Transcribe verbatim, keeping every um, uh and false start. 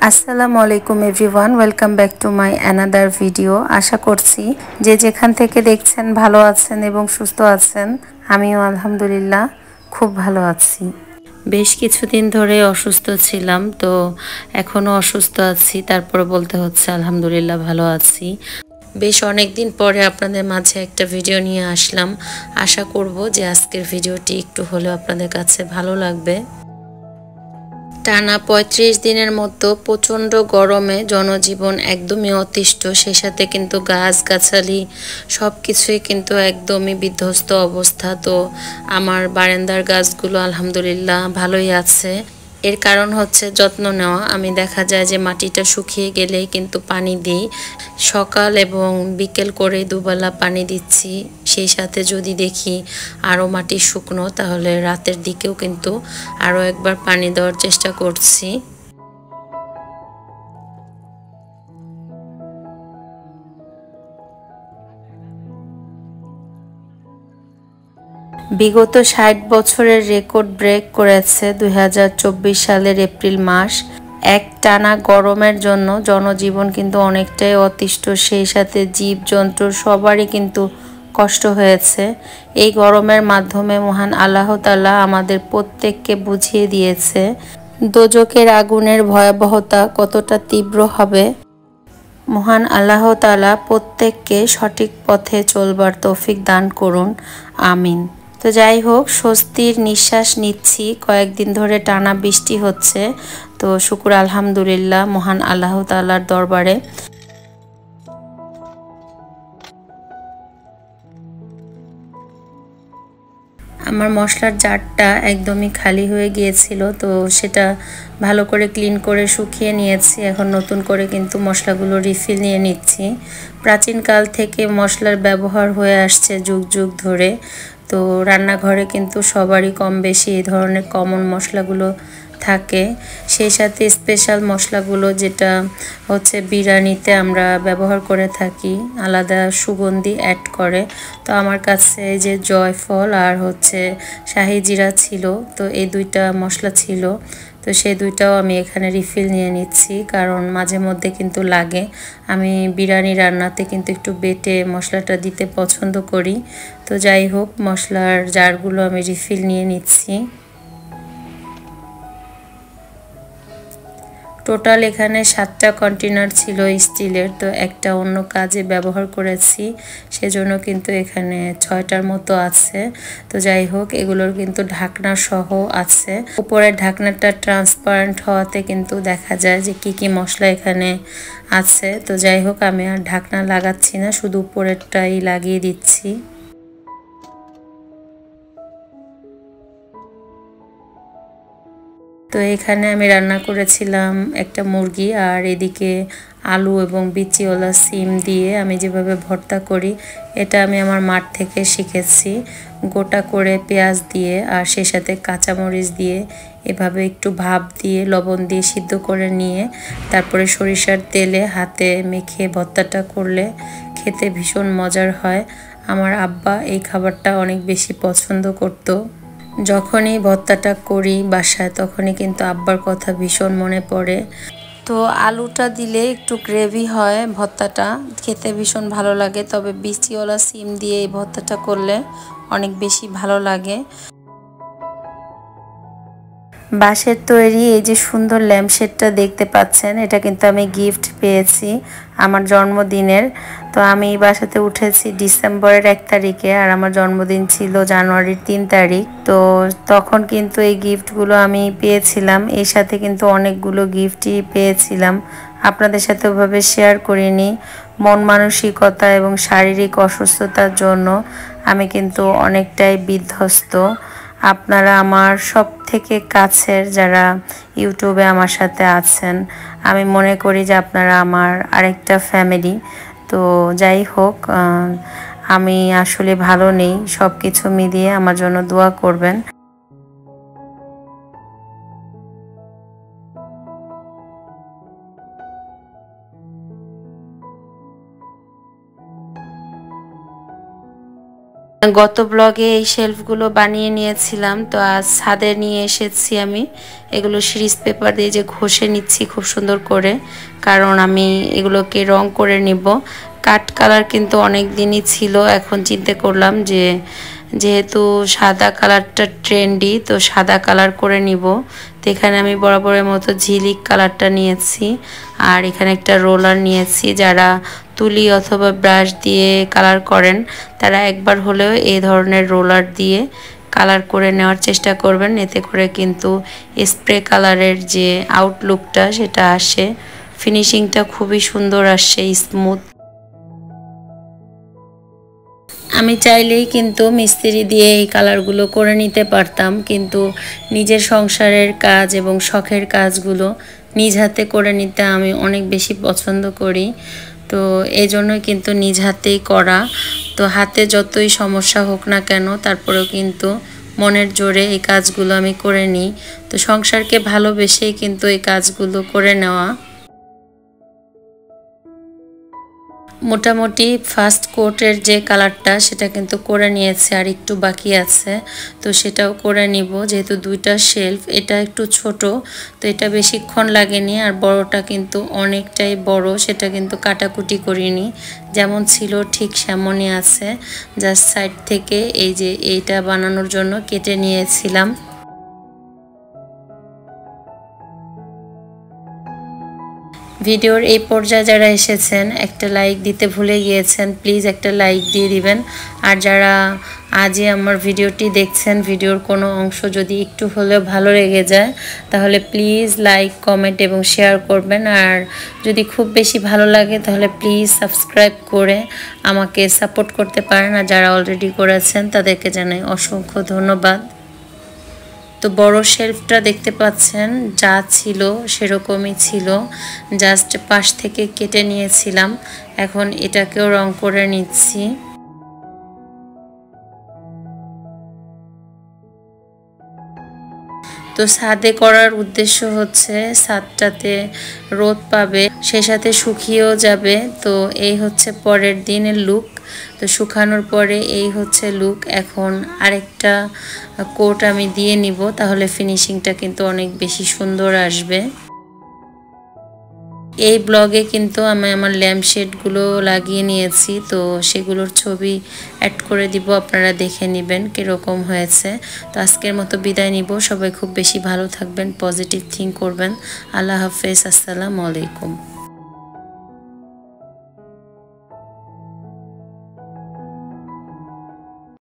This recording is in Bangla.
আসসালামু আলাইকুম everyone, welcome back to my another video. আশা করছি যে যেখান থেকে দেখছেন ভালো আছেন এবং সুস্থ আছেন। আমিও আলহামদুলিল্লাহ খুব ভালো আছি। বেশ কিছুদিন ধরে অসুস্থ ছিলাম, তো এখনও অসুস্থ আছি, তারপরে বলতে হচ্ছে আলহামদুলিল্লাহ ভালো আছি। বেশ অনেক দিন পরে আপনাদের মাঝে একটা ভিডিও নিয়ে আসলাম। আশা করব যে আজকের ভিডিওটি একটু হলেও আপনাদের কাছে ভালো লাগবে। টানা পঁয়ত্রিশ দিনের মতো প্রচণ্ড গরমে জনজীবন একদমই অতিষ্ঠ, সে সাথে কিন্তু গাছগাছালি সব কিছুই কিন্তু একদমই বিধ্বস্ত অবস্থা। তো আমার বারান্দার গাছগুলো আলহামদুলিল্লাহ ভালোই আছে। এর কারণ হচ্ছে যত্ন নেওয়া। আমি দেখা যায় যে মাটিটা শুকিয়ে গেলেই কিন্তু পানি দিই, সকাল এবং বিকেল করে দুবেলা পানি দিচ্ছি। সেই সাথে যদি দেখি আরও মাটি শুকনো, তাহলে রাতের দিকেও কিন্তু আরও একবার পানি দেওয়ার চেষ্টা করছি। বিগত ষাট বছরের রেকর্ড ব্রেক করেছে দুই হাজার চব্বিশ সালের এপ্রিল মাস। এক টানা গরমের জন্য জনজীবন কিন্তু অনেকটাই অতিষ্ঠ, সেই সাথে জীবজন্তু সবারই কিন্তু কষ্ট হয়েছে। এই গরমের মাধ্যমে মহান আল্লাহ তাআলা আমাদের প্রত্যেককে বুঝিয়ে দিয়েছে দোজখের আগুনের ভয়াবহতা কতটা তীব্র হবে। মহান আল্লাহ তাআলা প্রত্যেককে সঠিক পথে চলবার তৌফিক দান করুন, আমিন। তো যাই হোক, স্বস্তির নিঃশ্বাস নিচ্ছি। কয়েকদিন ধরে টানা বৃষ্টি হচ্ছে, তো শুকুর আলহামদুলিল্লাহ মহান আল্লাহ তাআলার দরবারে। আমার মশলার জারটা একদমই খালি হয়ে গিয়েছিল, তো সেটা ভালো করে ক্লিন করে শুকিয়ে নিয়েছি। এখন নতুন করে কিন্তু মশলাগুলো রিফিল নিয়ে নিচ্ছি। প্রাচীনকাল থেকে মশলার ব্যবহার হয়ে আসছে যুগ যুগ ধরে। তো রান্নাঘরে কিন্তু সবারই কম বেশি এই ধরনের কমন মশলাগুলো থাকে। সেই সাথে স্পেশাল মশলাগুলো যেটা হচ্ছে বিরিয়ানিতে আমরা ব্যবহার করে থাকি, আলাদা সুগন্ধি অ্যাড করে। তো আমার কাছে যে জয়ফল আর হচ্ছে শাহি জিরা ছিল, তো এই দুইটা মশলা ছিল, তো সেই দুইটাও আমি এখানে রিফিল নিয়ে নিচ্ছি, কারণ মাঝে মধ্যে কিন্তু লাগে। আমি বিরিয়ানি রান্নাতে কিন্তু একটু বেটে মশলাটা দিতে পছন্দ করি। তো যাই হোক, মশলার জারগুলো আমি রিফিল নিয়ে নিচ্ছি। টোটাল এখানে সাতটা কন্টেনার ছিল স্টিলের, তো একটা অন্য কাজে ব্যবহার করেছি, সেজন্য কিন্তু এখানে ছয়টার মতো আছে। তো যাই হোক, এগুলোর কিন্তু ঢাকনা সহ আছে। উপরের ঢাকনাটা ট্রান্সপারেন্ট হওয়াতে কিন্তু দেখা যায় যে কি কি মশলা এখানে আছে। তো যাই হোক, আমি আর ঢাকনা লাগাচ্ছি না, শুধু উপরেরটাই লাগিয়ে দিচ্ছি। তো এখানে আমি রান্না করেছিলাম একটা মুরগি, আর এদিকে আলু এবং বিচিওয়ালা সিম দিয়ে আমি যেভাবে ভর্তা করি, এটা আমি আমার মাঠ থেকে শিখেছি। গোটা করে পেঁয়াজ দিয়ে আর সেই সাথে কাঁচামরিচ দিয়ে এভাবে একটু ভাপ দিয়ে লবণ দিয়ে সিদ্ধ করে নিয়ে তারপরে সরিষার তেলে হাতে মেখে ভর্তাটা করলে খেতে ভীষণ মজার হয়। আমার আব্বা এই খাবারটা অনেক বেশি পছন্দ করতো। যখনই ভর্তাটা করি বাসায়, তখনই কিন্তু আব্বার কথা ভীষণ মনে পড়ে। তো আলুটা দিলে একটু গ্রেভি হয়, ভর্তাটা খেতে ভীষণ ভালো লাগে। তবে বিচিওয়ালা সিম দিয়ে এই ভর্তাটা করলে অনেক বেশি ভালো লাগে। বাঁশের তৈরি এই যে সুন্দর ল্যাম্পশেডটা দেখতে পাচ্ছেন, এটা কিন্তু আমি গিফট পেয়েছি আমার জন্মদিনের। তো আমি এই বাসাতে উঠেছি ডিসেম্বরের এক তারিখে, আর আমার জন্মদিন ছিল জানুয়ারির তিন তারিখ। তো তখন কিন্তু এই গিফটগুলো আমি পেয়েছিলাম, এর সাথে কিন্তু অনেকগুলো গিফটই পেয়েছিলাম। আপনাদের সাথে ওভাবে শেয়ার করিনি। মন মানসিকতা এবং শারীরিক অসুস্থতার জন্য আমি কিন্তু অনেকটাই বিধ্বস্ত। আপনারা আমার সব থেকে কাছের যারা ইউটিউবে আমার সাথে আছেন, আমি মনে করি যে আপনারা আমার আরেকটা ফ্যামিলি। তো যাই হোক, আমি আসলে ভালো নেই, সব কিছু মিলিয়ে আমার জন্য দোয়া করবেন। গত ব্লগে এই শেলফগুলো বানিয়ে নিয়েছিলাম, তো আজ ছাদে নিয়ে এসেছি আমি। এগুলো সিরিজ পেপার দিয়ে যে ঘষে নিচ্ছি খুব সুন্দর করে, কারণ আমি এগুলোকে রং করে নিব। কাট কালার কিন্তু অনেক দিনই ছিল, এখন চিন্তা করলাম যে যেহেতু সাদা কালারটা ট্রেন্ডি, তো সাদা কালার করে নিব। তো এখানে আমি বরাবরের মতো ঝিলিক কালারটা নিয়েছি, আর এখানে একটা রোলার নিয়েছি। যারা তুলি অথবা ব্রাশ দিয়ে কালার করেন তারা একবার হলেও এই ধরনের রোলার দিয়ে কালার করে নেওয়ার চেষ্টা করবেন, এতে করে কিন্তু স্প্রে কালারের যে আউটলুকটা সেটা আসে, ফিনিশিংটা খুবই সুন্দর আসে, স্মুথ। আমি চাইলেই কিন্তু মিস্ত্রি দিয়ে এই কালারগুলো করে নিতে পারতাম, কিন্তু নিজের সংসারের কাজ এবং শখের কাজগুলো নিজ হাতে করে নিতে আমি অনেক বেশি পছন্দ করি। তো এই জন্যই কিন্তু নিজ হাতেই করা। তো হাতে যতই সমস্যা হোক না কেন, তারপরেও কিন্তু মনের জোরে এই কাজগুলো আমি করে নিই। তো সংসারকে ভালোবেসেই কিন্তু এই কাজগুলো করে নেওয়া। মোটামুটি ফার্স্ট কোটের যে কালারটা সেটা কিন্তু করে নিয়েছে, আর একটু বাকি আছে, তো সেটাও করে নিব। যেহেতু দুইটা শেলফ, এটা একটু ছোট, তো এটা বেশিক্ষণ লাগেনি, আর বড়টা কিন্তু অনেকটাই বড়, সেটা কিন্তু কাটাকুটি করিনি, যেমন ছিল ঠিক সেমনই আছে। জাস্ট সাইড থেকে এই যে এইটা বানানোর জন্য কেটে নিয়েছিলাম। ভিডিওর এই পর্যায়ে যারা এসেছেন একটা লাইক দিতে ভুলে গিয়েছেন, প্লিজ একটা লাইক দিয়ে দিবেন। আর যারা আজই আমার ভিডিওটি দেখছেন, ভিডিওর কোনো অংশ যদি একটু হলেও ভালো লেগে যায় তাহলে প্লিজ লাইক, কমেন্ট এবং শেয়ার করবেন। আর যদি খুব বেশি ভালো লাগে তাহলে প্লিজ সাবস্ক্রাইব করে আমাকে সাপোর্ট করতে পারেন। আর যারা অলরেডি করেছেন তাদেরকে জানাই অসংখ্য ধন্যবাদ। তো বড় শেলফটা দেখতে পাচ্ছেন যা ছিল সেরকমই ছিল, জাস্ট পাশ থেকে কেটে নিয়েছিলাম। এখন এটাকেও রং করে নিচ্ছি। তো ছাদে করার উদ্দেশ্য হচ্ছে ছাদটাতে রোদ পাবে, সে সাথে শুকিয়েও যাবে। তো এই হচ্ছে পরের দিনের লুক। তো শুকানোর পরে এই হচ্ছে লুক। এখন আরেকটা কোট আমি দিয়ে নিব, তাহলে ফিনিশিংটা কিন্তু অনেক বেশি সুন্দর আসবে। এই ব্লগে কিন্তু আমি আমার ল্যাম্পশেডগুলো লাগিয়ে নিয়েছি, তো সেগুলোর ছবি অ্যাড করে দিব, আপনারা দেখে নেবেন কীরকম হয়েছে। তো আজকের মতো বিদায় নিব। সবাই খুব বেশি ভালো থাকবেন, পজিটিভ থিঙ্ক করবেন। আল্লাহ হাফেজ, আসসালামু আলাইকুম।